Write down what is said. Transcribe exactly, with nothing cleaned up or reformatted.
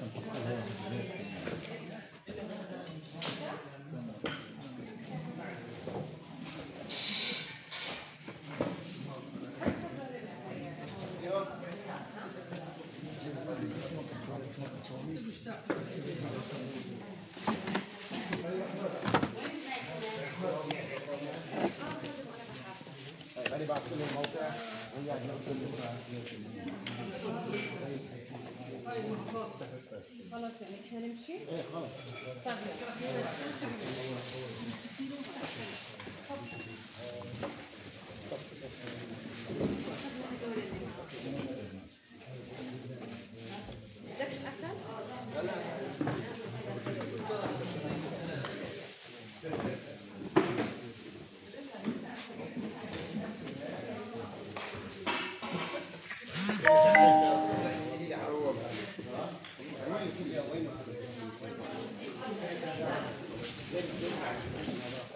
هذه بعد كل الموقع وياك خلاص يعني احنا نمشي؟ ايه خلاص. بدكش عسل؟ لا لا وين